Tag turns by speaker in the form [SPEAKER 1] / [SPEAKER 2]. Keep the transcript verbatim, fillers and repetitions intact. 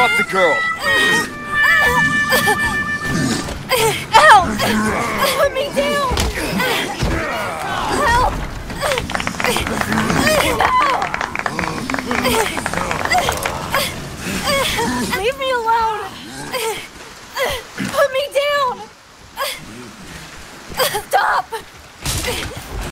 [SPEAKER 1] Drop the girl.
[SPEAKER 2] Help! Put me down! Help! No! Leave me alone! Put me down! Stop!